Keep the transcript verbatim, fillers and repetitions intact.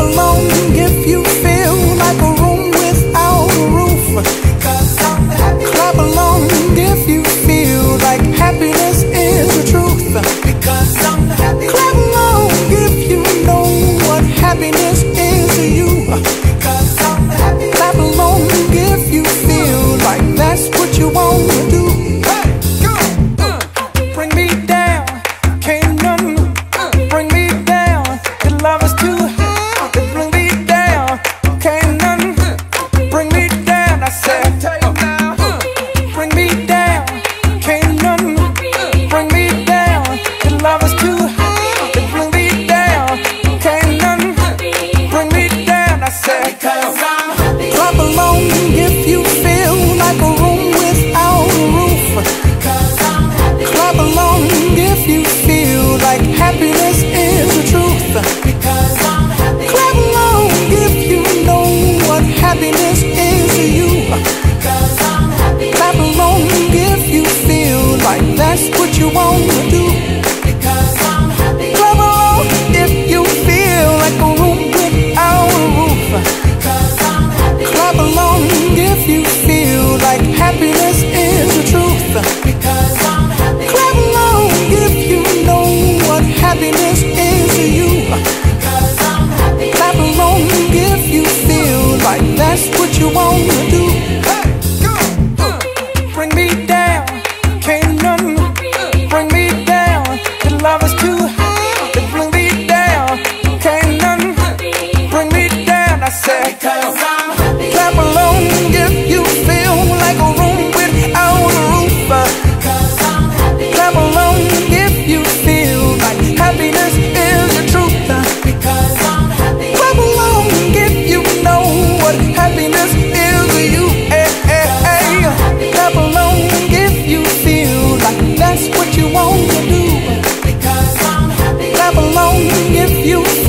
along if you feel like a room without a roof. Clap along if you feel like happiness is the truth. Clap along if you know what happiness is to you. Clap along if you feel like that's what you want to do. Bring me down, can't none bring me down. Your love is too high. Bring me down, can't none bring me down. I said, bring me down, can't none bring me down. Your love is too high. Bring me down, can't none bring me down. I said, clap along if you feel like a room without a roof. Clap along if you feel like happiness is the truth. Clap along if you know what happiness is to you. Clap along if you feel like that's what you want to do. Clap along if you feel like a room without a roof. Clap along if you feel like happiness is the truth. Clap along if you know what happiness is to you. Clap along if you feel like that's what you want to do. Bring me down, can't none bring me down. Your love is too high. Bring me down, can't none bring me down. I said, clap along if you feel like a room without a roof. Clap along if you feel like happiness is the truth. Clap along if you know what happiness is to you. Hey, hey, hey. Clap along if you feel like that's what you want to do. Clap along if you